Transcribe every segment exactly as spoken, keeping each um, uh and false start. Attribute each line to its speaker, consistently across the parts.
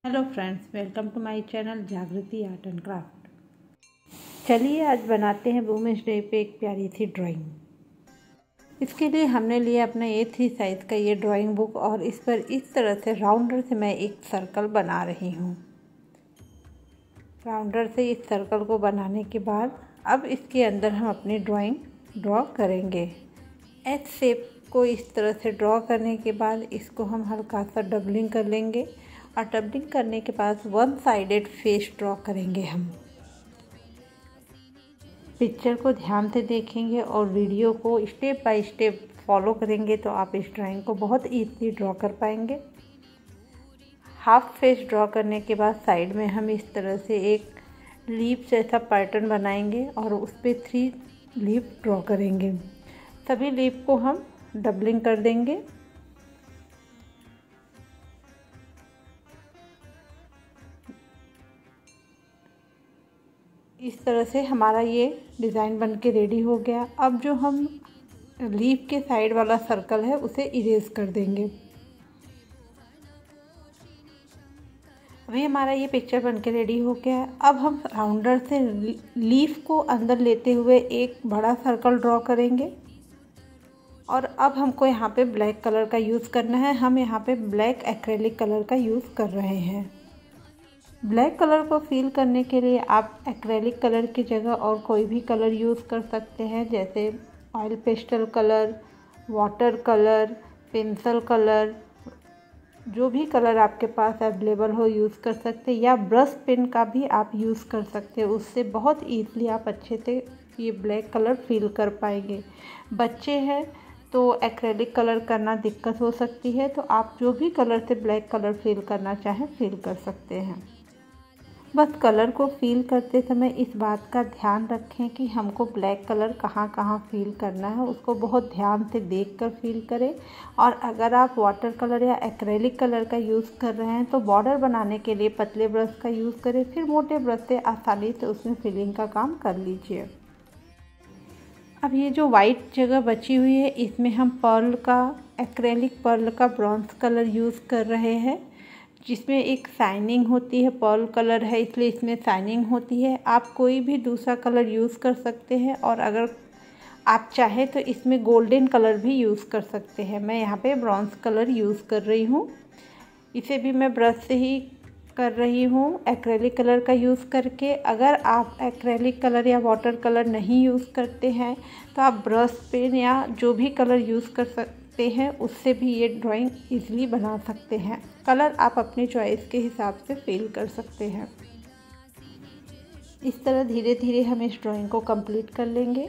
Speaker 1: Hello friends, welcome to my channel Jagriti art and craft. चलिए आज बनाते हैं वुमेंस डे पे एक प्यारी सी ड्राइंग। इसके लिए हमने लिया अपना ए थ्री साइज़ का ये ड्राइंग बुक और इस पर इस तरह से राउंडर से मैं एक सर्कल बना रही हूँ। राउंडर से इस सर्कल को बनाने के बाद अब इसके अंदर हम अपनी ड्राइंग ड्रॉ करेंगे। एच शेप को इस तरह से ड्रॉ करने के बाद इसको हम हल्का सा डबलिंग कर लेंगे और डबलिंग करने के बाद वन साइडेड फेस ड्रॉ करेंगे। हम पिक्चर को ध्यान से देखेंगे और वीडियो को स्टेप बाय स्टेप फॉलो करेंगे तो आप इस ड्राइंग को बहुत ईजीली ड्रॉ कर पाएंगे। हाफ फेस ड्रॉ करने के बाद साइड में हम इस तरह से एक लीफ जैसा पैटर्न बनाएंगे और उस पर थ्री लीफ ड्रॉ करेंगे। सभी लीफ को हम डबलिंग कर देंगे। इस तरह से हमारा ये डिज़ाइन बन के रेडी हो गया। अब जो हम लीफ के साइड वाला सर्कल है उसे इरेज कर देंगे। अभी हमारा ये पिक्चर बन के रेडी हो गया है। अब हम राउंडर से लीफ को अंदर लेते हुए एक बड़ा सर्कल ड्रॉ करेंगे और अब हमको यहाँ पे ब्लैक कलर का यूज़ करना है। हम यहाँ पे ब्लैक एक्रेलिक कलर का यूज़ कर रहे हैं। ब्लैक कलर को फील करने के लिए आप एक्रेलिक कलर की जगह और कोई भी कलर यूज़ कर सकते हैं, जैसे oil pastel colour, water colour, pencil colour, जो भी कलर आपके पास अवेलेबल हो यूज़ कर सकते हैं, या ब्रश पेन का भी आप यूज़ कर सकते हैं। उससे बहुत ईजीली आप अच्छे से ये ब्लैक कलर फील कर पाएंगे। बच्चे हैं तो एक्रेलिक कलर करना दिक्कत हो सकती है, तो आप जो भी कलर से ब्लैक कलर फील करना चाहें फील कर सकते हैं। बस कलर को फील करते समय इस बात का ध्यान रखें कि हमको ब्लैक कलर कहाँ कहाँ फील करना है, उसको बहुत ध्यान से देखकर फील करें। और अगर आप वाटर कलर या एक्रेलिक कलर का यूज़ कर रहे हैं तो बॉर्डर बनाने के लिए पतले ब्रश का यूज़ करें, फिर मोटे ब्रश से आसानी से उसमें फिलिंग का काम कर लीजिए। अब ये जो वाइट जगह बची हुई है इसमें हम पर्ल का एक्रेलिक पर्ल का ब्रॉन्ज कलर यूज़ कर रहे हैं, जिसमें एक शाइनिंग होती है। पर्ल कलर है इसलिए इसमें शाइनिंग होती है। आप कोई भी दूसरा कलर यूज़ कर सकते हैं और अगर आप चाहें तो इसमें गोल्डन कलर भी यूज़ कर सकते हैं। मैं यहाँ पे ब्रॉन्ज कलर यूज़ कर रही हूँ। इसे भी मैं ब्रश से ही कर रही हूँ एक्रेलिक कलर का यूज़ करके। अगर आप एक्रेलिक कलर या वाटर कलर नहीं यूज़ करते हैं तो आप ब्रश पेन या जो भी कलर यूज़ कर सकते हैं उससे भी ये ड्राइंग इजीली बना सकते हैं। कलर आप अपनी चॉइस के हिसाब से फिल कर सकते हैं। इस तरह धीरे धीरे हम इस ड्राइंग को कंप्लीट कर लेंगे।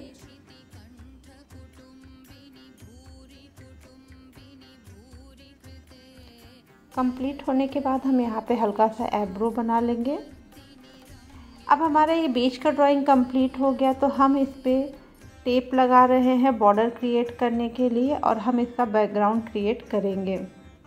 Speaker 1: कंप्लीट होने के बाद हम यहाँ पे हल्का सा एब्रो बना लेंगे। अब हमारा ये बीच का ड्राइंग कंप्लीट हो गया तो हम इस पर टेप लगा रहे हैं बॉर्डर क्रिएट करने के लिए और हम इसका बैकग्राउंड क्रिएट करेंगे।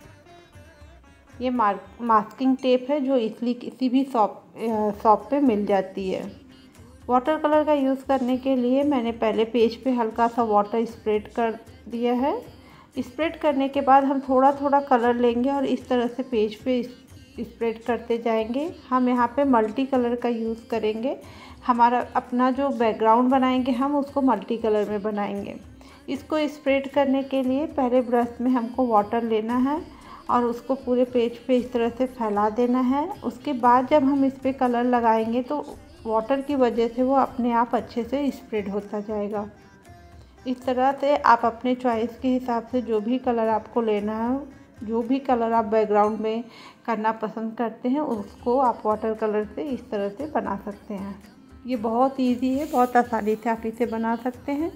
Speaker 1: ये मार्क मास्किंग टेप है जो इसलिए किसी भी शॉप शॉप पे मिल जाती है। वाटर कलर का यूज़ करने के लिए मैंने पहले पेज पे हल्का सा वाटर स्प्रेड कर दिया है। स्प्रेड करने के बाद हम थोड़ा थोड़ा कलर लेंगे और इस तरह से पेज पे स्प्रेड करते जाएंगे। हम यहाँ पे मल्टी कलर का यूज़ करेंगे। हमारा अपना जो बैकग्राउंड बनाएंगे हम उसको मल्टी कलर में बनाएंगे। इसको स्प्रेड करने के लिए पहले ब्रश में हमको वाटर लेना है और उसको पूरे पेज पे इस तरह से फैला देना है। उसके बाद जब हम इस पर कलर लगाएंगे तो वाटर की वजह से वो अपने आप अच्छे से स्प्रेड होता जाएगा। इस तरह से आप अपने चॉइस के हिसाब से जो भी कलर आपको लेना है, जो भी कलर आप बैकग्राउंड में करना पसंद करते हैं उसको आप वाटर कलर से इस तरह से बना सकते हैं। ये बहुत इजी है, बहुत आसानी से आप इसे बना सकते हैं।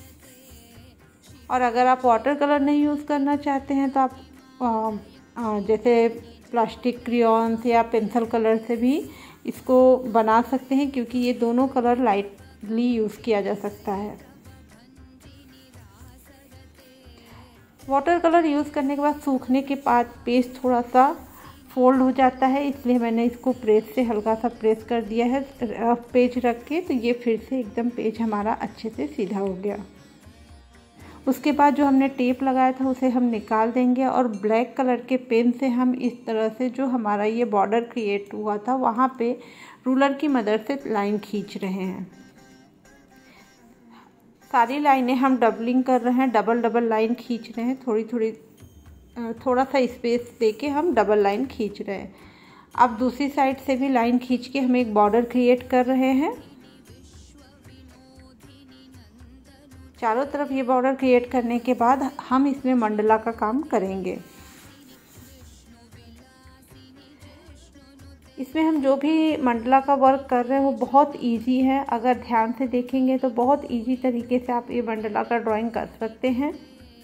Speaker 1: और अगर आप वाटर कलर नहीं यूज़ करना चाहते हैं तो आप आ, आ, जैसे प्लास्टिक क्रेयॉन्स या पेंसिल कलर से भी इसको बना सकते हैं, क्योंकि ये दोनों कलर लाइटली यूज़ किया जा सकता है। वाटर कलर यूज़ करने के बाद सूखने के बाद पेज थोड़ा सा फोल्ड हो जाता है, इसलिए मैंने इसको प्रेस से हल्का सा प्रेस कर दिया है पेज रख के, तो ये फिर से एकदम पेज हमारा अच्छे से सीधा हो गया। उसके बाद जो हमने टेप लगाया था उसे हम निकाल देंगे और ब्लैक कलर के पेन से हम इस तरह से जो हमारा ये बॉर्डर क्रिएट हुआ था वहाँ पे रूलर की मदद से लाइन खींच रहे हैं। सारी लाइनें हम डबलिंग कर रहे हैं, डबल डबल लाइन खींच रहे हैं, थोड़ी थोड़ी थोड़ा सा स्पेस देके हम डबल लाइन खींच रहे हैं। अब दूसरी साइड से भी लाइन खींच के हम एक बॉर्डर क्रिएट कर रहे हैं। चारों तरफ ये बॉर्डर क्रिएट करने के बाद हम इसमें मंडला का काम करेंगे। इसमें हम जो भी मंडला का वर्क कर रहे हैं वो बहुत इजी है। अगर ध्यान से देखेंगे तो बहुत इजी तरीके से आप ये मंडला का ड्राइंग कर सकते हैं।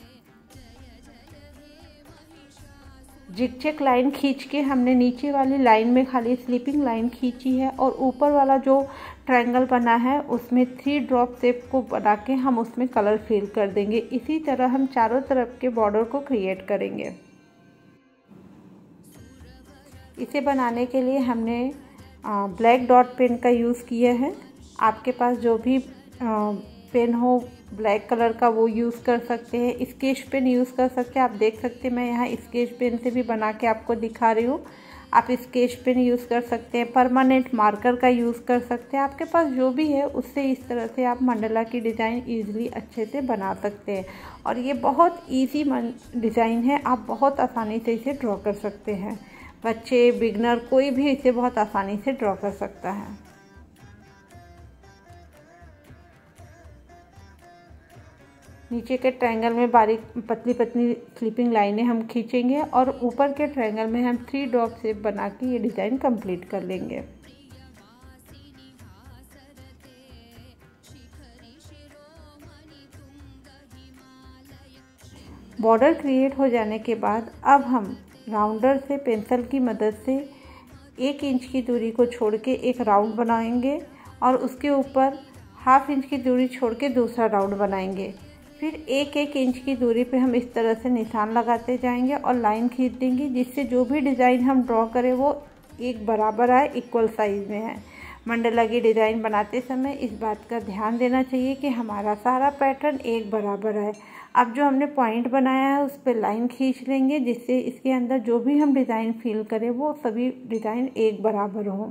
Speaker 1: जिगजैग लाइन खींच के हमने नीचे वाली लाइन में खाली स्लीपिंग लाइन खींची है और ऊपर वाला जो ट्रायंगल बना है उसमें थ्री ड्रॉप शेप को बना के हम उसमें कलर फिल कर देंगे। इसी तरह हम चारों तरफ के बॉर्डर को क्रिएट करेंगे। इसे बनाने के लिए हमने ब्लैक डॉट पेन का यूज़ किया है। आपके पास जो भी पेन हो ब्लैक कलर का वो यूज़ कर सकते हैं, स्केच पेन यूज़ कर सकते हैं। आप देख सकते हैं मैं यहाँ स्केच पेन से भी बना के आपको दिखा रही हूँ। आप स्केच पेन यूज़ कर सकते हैं, परमानेंट मार्कर का यूज़ कर सकते हैं। आपके पास जो भी है उससे इस तरह से आप मंडला की डिज़ाइन ईजिली अच्छे से बना सकते हैं। और ये बहुत ईजी डिज़ाइन है, आप बहुत आसानी से इसे ड्रॉ कर सकते हैं। बच्चे, बिगनर, कोई भी इसे बहुत आसानी से ड्रॉ कर सकता है। नीचे के ट्रायंगल में बारीक पतली पतली स्लीपिंग लाइनें हम खींचेंगे और ऊपर के ट्रायंगल में हम थ्री ड्रॉप शेप बना के ये डिज़ाइन कंप्लीट कर लेंगे। बॉर्डर क्रिएट हो जाने के बाद अब हम राउंडर से पेंसिल की मदद से एक इंच की दूरी को छोड़ के एक राउंड बनाएंगे और उसके ऊपर हाफ इंच की दूरी छोड़ के दूसरा राउंड बनाएंगे। फिर एक एक इंच की दूरी पे हम इस तरह से निशान लगाते जाएंगे और लाइन खींच देंगे, जिससे जो भी डिज़ाइन हम ड्रॉ करें वो एक बराबर आए, इक्वल साइज़ में है। मंडला की डिज़ाइन बनाते समय इस बात का ध्यान देना चाहिए कि हमारा सारा पैटर्न एक बराबर आए। अब जो हमने पॉइंट बनाया है उस पर लाइन खींच लेंगे, जिससे इसके अंदर जो भी हम डिज़ाइन फिल करें वो सभी डिज़ाइन एक बराबर हों।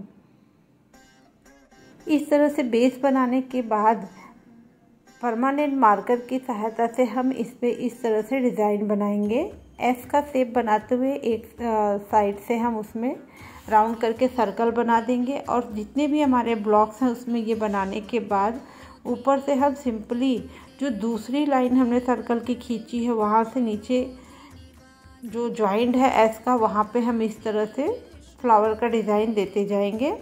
Speaker 1: इस तरह से बेस बनाने के बाद परमानेंट मार्कर की सहायता से हम इस पे इस तरह से डिज़ाइन बनाएंगे। एस का शेप बनाते हुए एक साइड से हम उसमें राउंड करके सर्कल बना देंगे और जितने भी हमारे ब्लॉक्स हैं उसमें ये बनाने के बाद ऊपर से हम सिंपली जो दूसरी लाइन हमने सर्कल की खींची है वहाँ से नीचे जो जॉइंट है एस का, वहाँ पे हम इस तरह से फ्लावर का डिज़ाइन देते जाएंगे।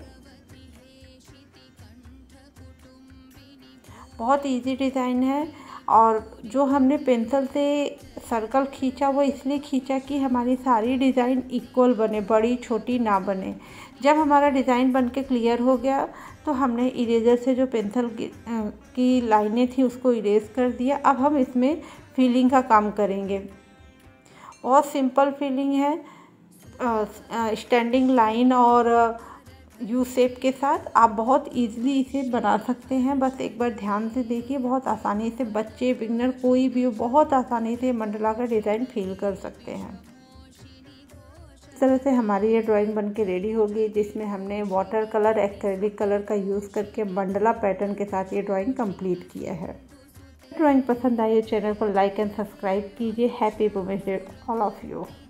Speaker 1: बहुत इजी डिज़ाइन है और जो हमने पेंसिल से सर्कल खींचा वो इसलिए खींचा कि हमारी सारी डिज़ाइन इक्वल बने, बड़ी छोटी ना बने। जब हमारा डिज़ाइन बन के क्लियर हो गया तो हमने इरेजर से जो पेंसिल की, की लाइनें थी उसको इरेज कर दिया। अब हम इसमें फिलिंग का काम करेंगे। बहुत सिंपल फिलिंग है, स्टैंडिंग लाइन और यू शेप के साथ आप बहुत इजीली इसे बना सकते हैं। बस एक बार ध्यान से देखिए, बहुत आसानी से बच्चे, बिगनर, कोई भी हो बहुत आसानी से मंडला का डिज़ाइन फिल कर सकते हैं। इस तरह से हमारी ये ड्राइंग बन के रेडी होगी, जिसमें हमने वाटर कलर, एक्रेलिक कलर का यूज़ करके मंडला पैटर्न के साथ ये ड्राइंग कंप्लीट किया है। ड्राइंग पसंद आई हो चैनल को लाइक एंड सब्सक्राइब कीजिए। Happy women's day all of you.